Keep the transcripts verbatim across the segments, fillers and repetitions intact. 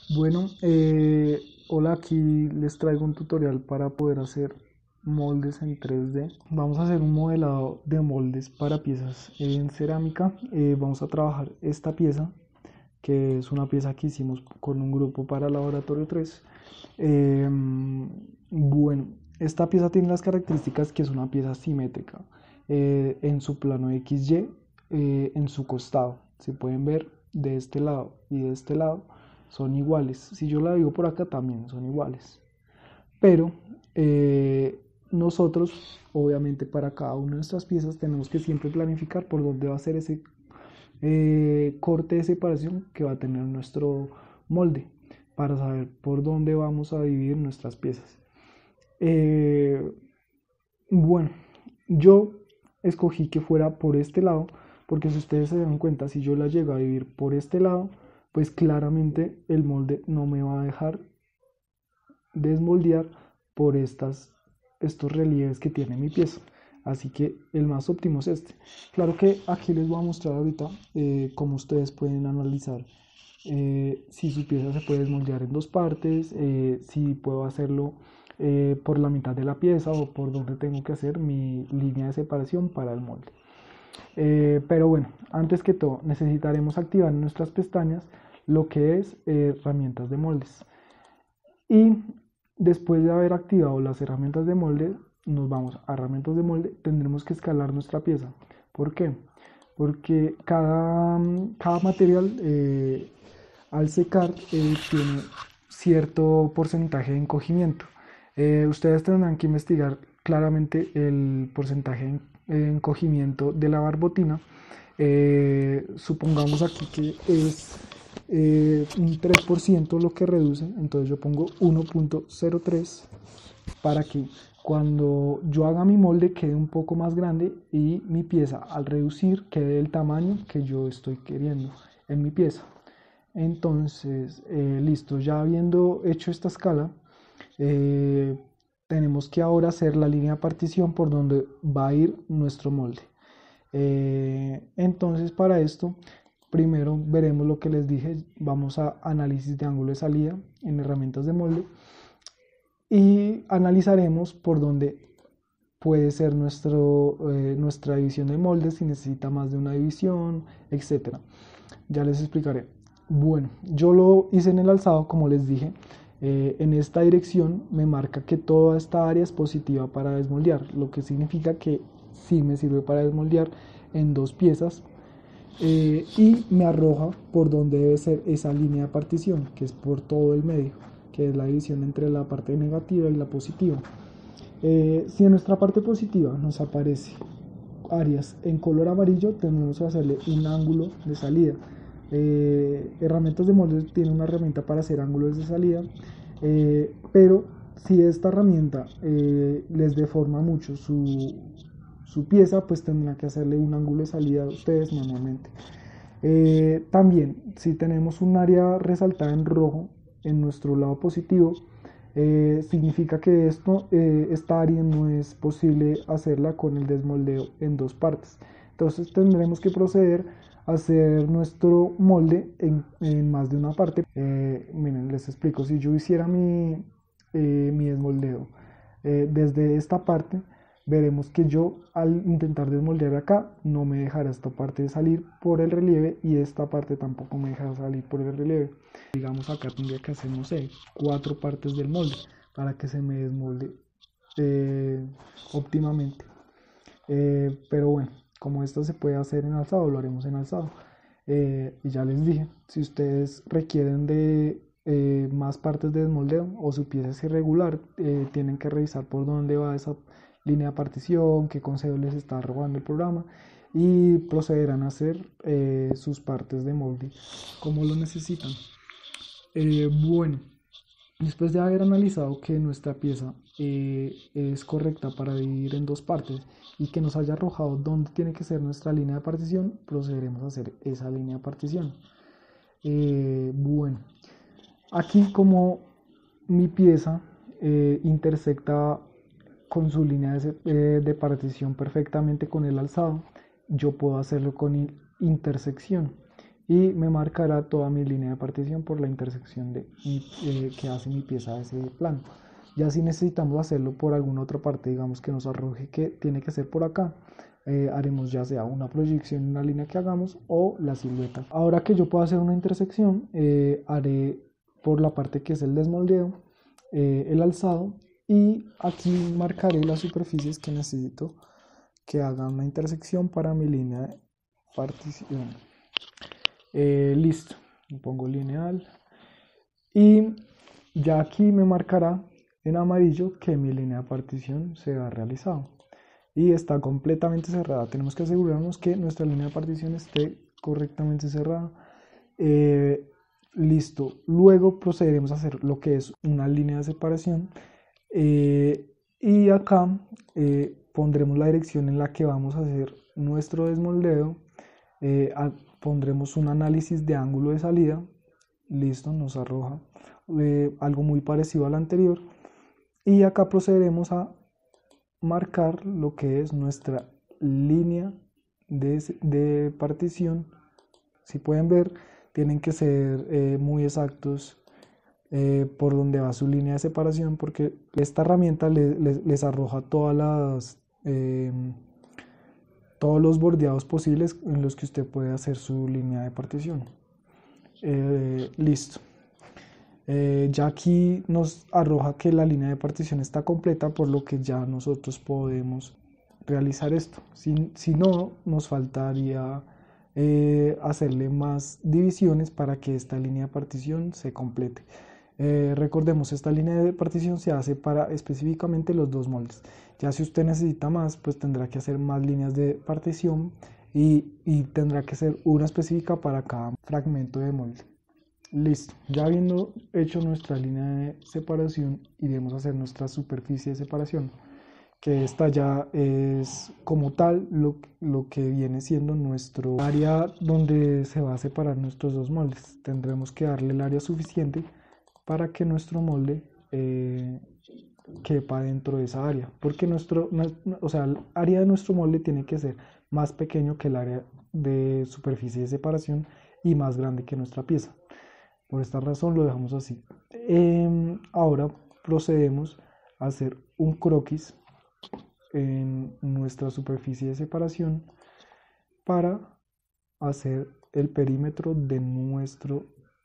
Bueno, eh, hola, aquí les traigo un tutorial para poder hacer moldes en tres D. Vamos a hacer un modelado de moldes para piezas en cerámica. Eh, vamos a trabajar esta pieza, que es una pieza que hicimos con un grupo para Laboratorio tres. Eh, bueno, esta pieza tiene las características que es una pieza simétrica eh, en su plano equis ye, eh, en su costado. Se pueden ver de este lado y de este lado son iguales. Si yo la digo por acá también son iguales. Pero eh, nosotros, obviamente, para cada una de nuestras piezas tenemos que siempre planificar por dónde va a ser ese eh, corte de separación que va a tener nuestro molde para saber por dónde vamos a dividir nuestras piezas. Eh, bueno, yo escogí que fuera por este lado, porque si ustedes se dan cuenta, si yo la llego a dividir por este lado, pues claramente el molde no me va a dejar desmoldear por estas, estos relieves que tiene mi pieza. Así que el más óptimo es este. Claro que aquí les voy a mostrar ahorita eh, cómo ustedes pueden analizar eh, si su pieza se puede desmoldear en dos partes, eh, si puedo hacerlo eh, por la mitad de la pieza o por donde tengo que hacer mi línea de separación para el molde. Eh, pero bueno, antes que todo necesitaremos activar en nuestras pestañas lo que es eh, herramientas de moldes. Y después de haber activado las herramientas de molde, nos vamos a herramientas de molde, tendremos que escalar nuestra pieza. ¿Por qué? Porque cada, cada material eh, al secar eh, tiene cierto porcentaje de encogimiento. Eh, ustedes tendrán que investigar claramente el porcentaje de encogimiento de la barbotina. Eh, supongamos aquí que es eh, un tres por ciento lo que reduce, entonces yo pongo uno punto cero tres para que cuando yo haga mi molde quede un poco más grande y mi pieza al reducir quede del tamaño que yo estoy queriendo en mi pieza. Entonces, eh, listo, ya habiendo hecho esta escala, eh, tenemos que ahora hacer la línea de partición por donde va a ir nuestro molde. Eh, entonces, para esto, primero veremos lo que les dije, vamos a análisis de ángulo de salida en herramientas de molde y analizaremos por dónde puede ser nuestro, eh, nuestra división de moldes, si necesita más de una división, etcétera. Ya les explicaré. Bueno, yo lo hice en el alzado, como les dije. Eh, en esta dirección me marca que toda esta área es positiva para desmoldear, lo que significa que sí me sirve para desmoldear en dos piezas. Eh, y me arroja por donde debe ser esa línea de partición, que es por todo el medio, que es la división entre la parte negativa y la positiva. Eh, si en nuestra parte positiva nos aparece áreas en color amarillo, tenemos que hacerle un ángulo de salida. Eh, herramientas de molde tiene una herramienta para hacer ángulos de salida, eh, pero si esta herramienta eh, les deforma mucho su, su pieza, pues tendrán que hacerle un ángulo de salida a ustedes manualmente. Eh, también, si tenemos un área resaltada en rojo en nuestro lado positivo, eh, significa que esto, eh, esta área no es posible hacerla con el desmoldeo en dos partes. Entonces tendremos que proceder a hacer nuestro molde en, en más de una parte. Eh, miren, les explico, si yo hiciera mi, eh, mi desmoldeo eh, desde esta parte, veremos que yo al intentar desmoldear acá no me dejará esta parte salir por el relieve y esta parte tampoco me dejará salir por el relieve. Digamos acá tendría que hacer, no sé, cuatro partes del molde para que se me desmolde eh, óptimamente. Eh, pero bueno, como esto se puede hacer en alzado, lo haremos en alzado. Eh, y ya les dije, si ustedes requieren de eh, más partes de desmoldeo o su pieza es irregular, eh, tienen que revisar por dónde va esa línea de partición, qué consejo les está robando el programa y procederán a hacer eh, sus partes de molde como lo necesitan. Eh, bueno, después de haber analizado que nuestra pieza eh, es correcta para dividir en dos partes y que nos haya arrojado dónde tiene que ser nuestra línea de partición, procederemos a hacer esa línea de partición. Eh, bueno, aquí como mi pieza eh, intersecta con su línea de, eh, de partición perfectamente con el alzado, yo puedo hacerlo con intersección. y me marcará toda mi línea de partición por la intersección de mi, eh, que hace mi pieza de ese plano. Ya si necesitamos hacerlo por alguna otra parte, digamos que nos arroje que tiene que ser por acá, eh, haremos ya sea una proyección en una línea que hagamos o la silueta. Ahora que yo puedo hacer una intersección, eh, haré por la parte que es el desmoldeo, eh, el alzado, y aquí marcaré las superficies que necesito que hagan una intersección para mi línea de partición. Eh, listo, pongo lineal y ya aquí me marcará en amarillo que mi línea de partición se ha realizado y está completamente cerrada. Tenemos que asegurarnos que nuestra línea de partición esté correctamente cerrada. Eh, listo, luego procederemos a hacer lo que es una línea de separación, eh, y acá eh, pondremos la dirección en la que vamos a hacer nuestro desmoldeo. eh, a, pondremos un análisis de ángulo de salida. Listo, nos arroja eh, algo muy parecido al anterior, y acá procederemos a marcar lo que es nuestra línea de, de partición. Si pueden ver, tienen que ser eh, muy exactos eh, por donde va su línea de separación, porque esta herramienta les, les, les arroja todas las eh, todos los bordeados posibles en los que usted puede hacer su línea de partición. Eh, listo. Eh, ya aquí nos arroja que la línea de partición está completa, por lo que ya nosotros podemos realizar esto. Si, si no, nos faltaría eh, hacerle más divisiones para que esta línea de partición se complete. Eh, recordemos, esta línea de partición se hace para específicamente los dos moldes. Ya si usted necesita más, pues tendrá que hacer más líneas de partición y, y tendrá que ser una específica para cada fragmento de molde. Listo, ya habiendo hecho nuestra línea de separación, iremos a hacer nuestra superficie de separación, que esta ya es como tal lo, lo que viene siendo nuestro área donde se va a separar nuestros dos moldes. Tendremos que darle el área suficiente para que nuestro molde eh, quepa dentro de esa área, porque nuestro, o sea, el área de nuestro molde tiene que ser más pequeño que el área de superficie de separación y más grande que nuestra pieza. Por esta razón lo dejamos así. Eh, ahora procedemos a hacer un croquis en nuestra superficie de separación para hacer el perímetro de nuestro,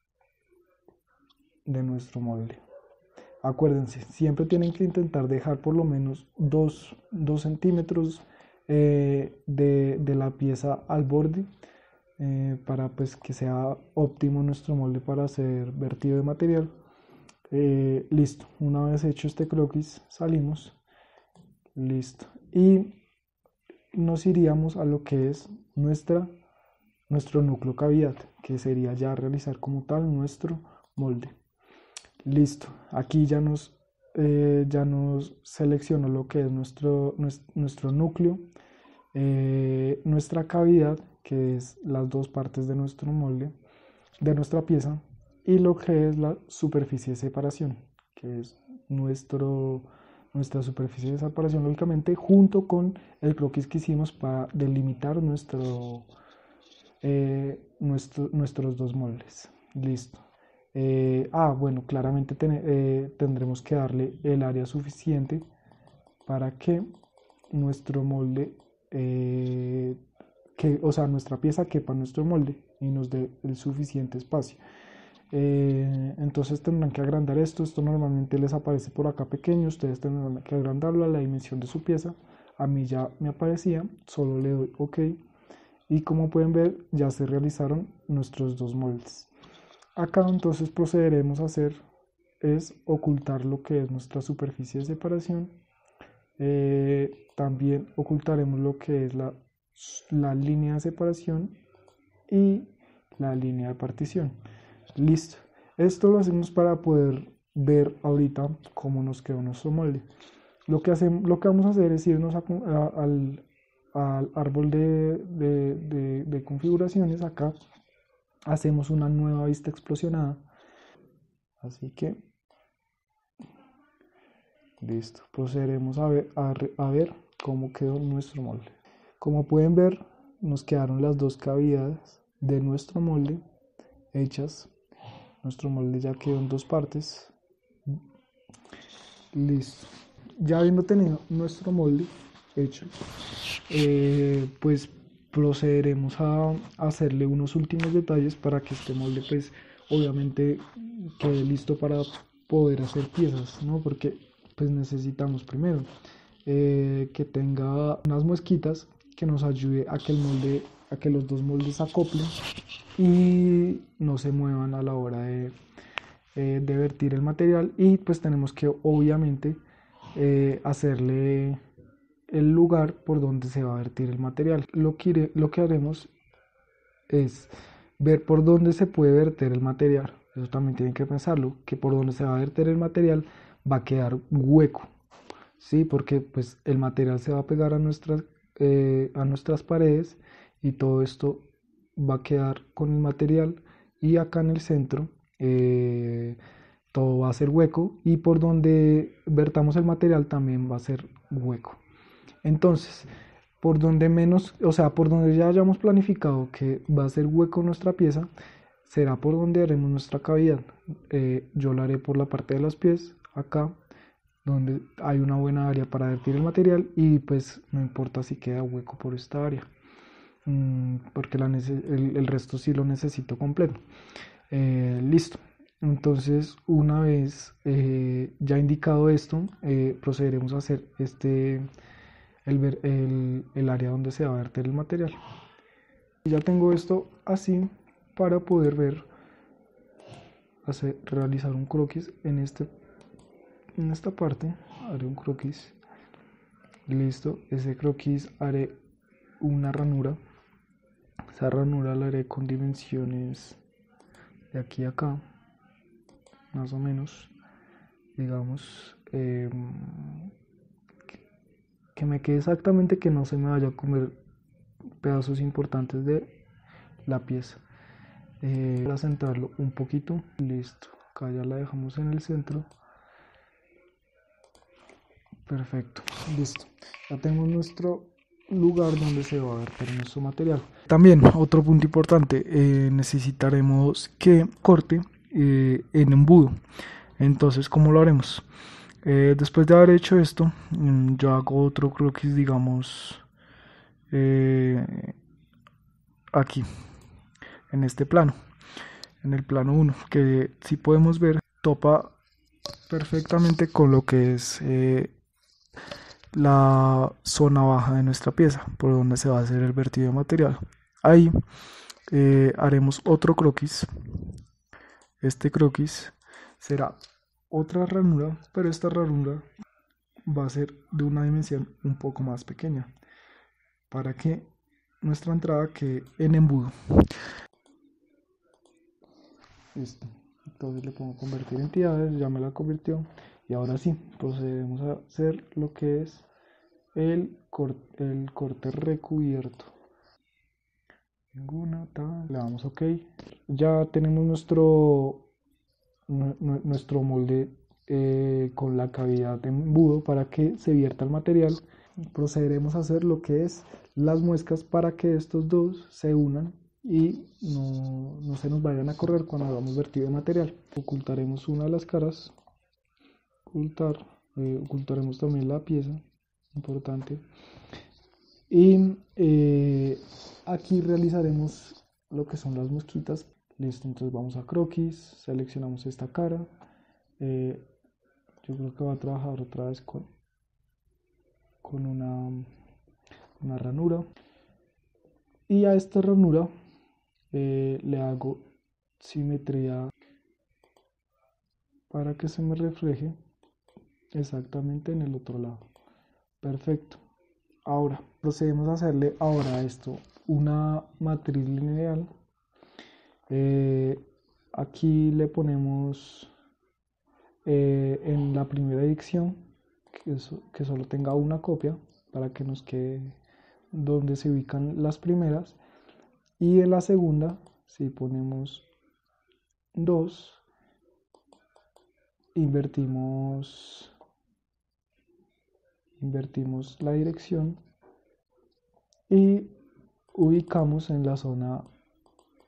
de nuestro molde. Acuérdense, siempre tienen que intentar dejar por lo menos dos centímetros eh, de, de la pieza al borde, eh, para pues que sea óptimo nuestro molde para hacer vertido de material. Eh, listo, una vez hecho este croquis salimos, listo, y nos iríamos a lo que es nuestra, nuestro núcleo cavidad, que sería ya realizar como tal nuestro molde. Listo, aquí ya nos, eh, ya nos seleccionó lo que es nuestro, nuestro, nuestro núcleo, eh, nuestra cavidad, que es las dos partes de nuestro molde, de nuestra pieza, y lo que es la superficie de separación, que es nuestro, nuestra superficie de separación, lógicamente, junto con el croquis que hicimos para delimitar nuestro, eh, nuestro, nuestros dos moldes. Listo. Eh, ah, bueno, claramente ten, eh, tendremos que darle el área suficiente para que nuestro molde, eh, que, o sea, nuestra pieza quepa en nuestro molde y nos dé el suficiente espacio. Eh, entonces tendrán que agrandar esto. Esto normalmente les aparece por acá pequeño. Ustedes tendrán que agrandarlo a la dimensión de su pieza. A mí ya me aparecía, solo le doy OK. Y como pueden ver, ya se realizaron nuestros dos moldes. Acá entonces procederemos a hacer es ocultar lo que es nuestra superficie de separación. Eh, también ocultaremos lo que es la, la línea de separación y la línea de partición. Listo. Esto lo hacemos para poder ver ahorita cómo nos quedó nuestro molde. Lo que, hacemos, lo que vamos a hacer es irnos a, a, al, al árbol de, de, de, de configuraciones. Acá hacemos una nueva vista explosionada. Así que, listo. Procederemos a ver, a, a ver cómo quedó nuestro molde. Como pueden ver, nos quedaron las dos cavidades de nuestro molde hechas. Nuestro molde ya quedó en dos partes. Listo. Ya habiendo tenido nuestro molde hecho, eh, pues procederemos a hacerle unos últimos detalles para que este molde pues obviamente quede listo para poder hacer piezas, ¿no? Porque pues necesitamos primero eh, que tenga unas muesquitas que nos ayude a que el molde, a que los dos moldes se acoplen y no se muevan a la hora de, eh, de vertir el material. Y pues tenemos que obviamente eh, hacerle el lugar por donde se va a vertir el material. Lo que, lo que haremos es ver por dónde se puede verter el material. Eso también tienen que pensarlo, que por donde se va a verter el material va a quedar hueco, ¿sí? Porque pues el material se va a pegar a nuestras, eh, a nuestras paredes y todo esto va a quedar con el material, y acá en el centro eh, todo va a ser hueco, y por donde vertamos el material también va a ser hueco. Entonces, por donde menos, o sea, por donde ya hayamos planificado que va a ser hueco nuestra pieza, será por donde haremos nuestra cavidad. Eh, yo la haré por la parte de los pies, acá, donde hay una buena área para vertir el material, y pues no importa si queda hueco por esta área, mmm, porque la el, el resto sí lo necesito completo. Eh, listo. Entonces, una vez eh, ya indicado esto, eh, procederemos a hacer este el, ver, el, el área donde se va a verter el material. Ya tengo esto así para poder ver, hacer, realizar un croquis en, este, en esta parte. Haré un croquis. Listo. Ese croquis haré una ranura. Esa ranura la haré con dimensiones de aquí a acá, más o menos. Digamos, eh, que me quede exactamente, que no se me vaya a comer pedazos importantes de la pieza. Eh, para centrarlo un poquito, listo, acá ya la dejamos en el centro. Perfecto, listo, ya tenemos nuestro lugar donde se va a verter nuestro material. También otro punto importante, eh, necesitaremos que corte eh, en embudo. Entonces, ¿cómo lo haremos? Eh, después de haber hecho esto, yo hago otro croquis, digamos, eh, aquí, en este plano, en el plano uno, que si podemos ver, topa perfectamente con lo que es eh, la zona baja de nuestra pieza, por donde se va a hacer el vertido de material. Ahí eh, haremos otro croquis. Este croquis será otra ranura, pero esta ranura va a ser de una dimensión un poco más pequeña, para que nuestra entrada quede en embudo. Listo. Entonces le pongo convertir entidades, ya me la convirtió, y ahora sí, procedemos a hacer lo que es el, cor el corte recubierto. Ninguna, tal, le damos OK. Ya tenemos nuestro, nuestro molde eh, con la cavidad de embudo para que se vierta el material. Procederemos a hacer lo que es las muescas para que estos dos se unan y no, no se nos vayan a correr cuando hagamos vertido de material. Ocultaremos una de las caras, ocultar, eh, ocultaremos también la pieza, importante, y eh, aquí realizaremos lo que son las mosquitas. Listo, entonces vamos a croquis, seleccionamos esta cara, eh, yo creo que va a trabajar otra vez con, con una, una ranura, y a esta ranura eh, le hago simetría para que se me refleje exactamente en el otro lado. Perfecto. Ahora procedemos a hacerle ahora a esto una matriz lineal. Eh, aquí le ponemos eh, en la primera edición que, so, que solo tenga una copia para que nos quede donde se ubican las primeras, y en la segunda si ponemos dos, invertimos invertimos la dirección y ubicamos en la zona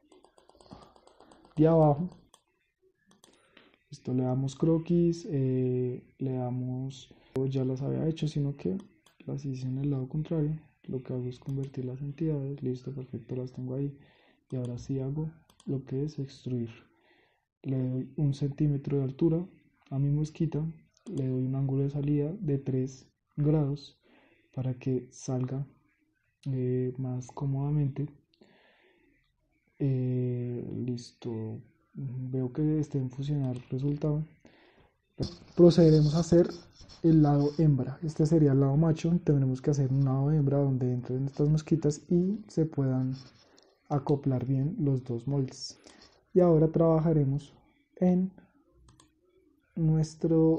de abajo. Esto le damos croquis, eh, le damos, ya las había hecho, sino que las hice en el lado contrario. Lo que hago es convertir las entidades, listo, perfecto, las tengo ahí. Y ahora sí hago lo que es extruir. Le doy un centímetro de altura a mi mosquita, le doy un ángulo de salida de tres grados para que salga eh, más cómodamente. Eh, listo, veo que está en funcionar el resultado. Procederemos a hacer el lado hembra. Este sería el lado macho. Tendremos que hacer un lado hembra donde entren estas mosquitas y se puedan acoplar bien los dos moldes. Y ahora trabajaremos en nuestro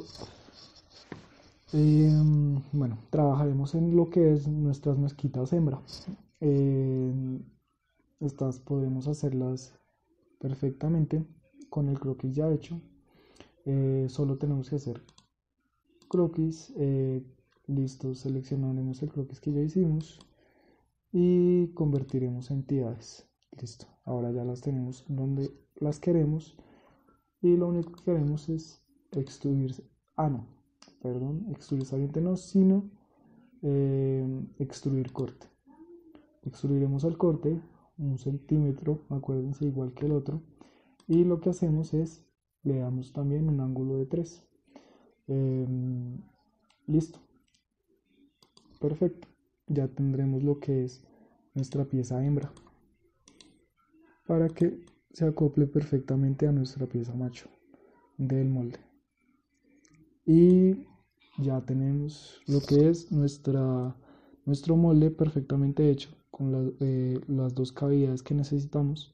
eh, bueno, trabajaremos en lo que es nuestras mosquitas hembra. Eh, estas podemos hacerlas perfectamente con el croquis ya hecho. Eh, solo tenemos que hacer croquis. Eh, listo, seleccionaremos el croquis que ya hicimos y convertiremos entidades. Listo, ahora ya las tenemos donde las queremos y lo único que queremos es extruirse. Ah, no, perdón, extruir saliente no, sino eh, extruir corte. Extruiremos al corte un centímetro, acuérdense, igual que el otro, y lo que hacemos es le damos también un ángulo de tres. Eh, listo, perfecto, ya tendremos lo que es nuestra pieza hembra para que se acople perfectamente a nuestra pieza macho del molde. Y ya tenemos lo que es nuestra, nuestro molde perfectamente hecho con la, eh, las dos cavidades que necesitamos.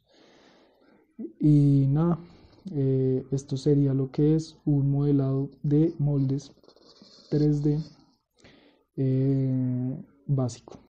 Y nada, eh, esto sería lo que es un modelado de moldes tres D eh, básico.